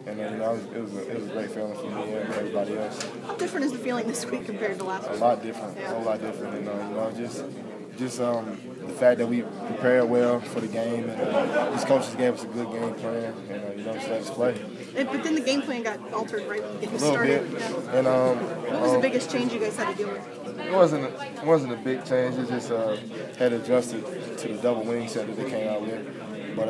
And it was a great feeling for me and everybody else. How different is the feeling this week compared to last week? A lot different, a whole lot different. And just the fact that we prepared well for the game, and these coaches gave us a good game plan, and just let us play. But then the game plan got altered right when the game A little started. bit. Yeah. And what was the biggest change you guys had to deal with? It wasn't a big change. It just had adjusted to the double wing set that they came out with. But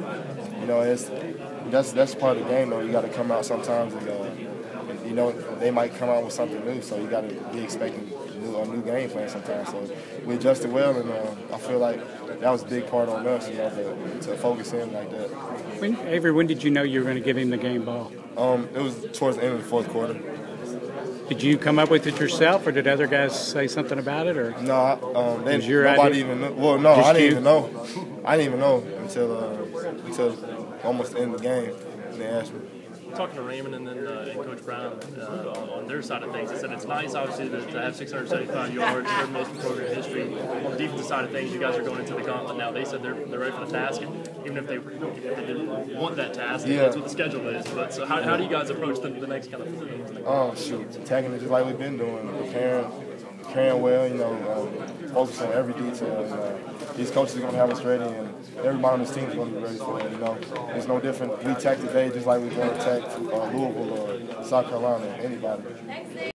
that's part of the game though. You got to come out sometimes, and they might come out with something new. So you got to be expecting a new game plan sometimes. So we adjusted well, and I feel like that was a big part on us, to focus in like that. Avery, when did you know you were going to give him the game ball? It was towards the end of the fourth quarter. Did you come up with it yourself, or did other guys say something about it? Or no, nobody idea? even knew. Well, no, I didn't you? even know. I didn't even know until almost the end of the game, and they asked me. Talking to Raymond and then and Coach Brown on their side of things, they said it's nice, obviously, to have 675 yards, third most in program history. On the defensive side of things, you guys are going into the gauntlet now. They said they're ready for the task, and even if they didn't want that task, that's what the schedule is. But so how do you guys approach the next kind of thing? Attacking it just like we've been doing, preparing well, focus on every detail. These coaches are going to have us ready, and everybody on this team is going to be ready for it. It's no different. We attack today just like we're going to attack Louisville or South Carolina, anybody.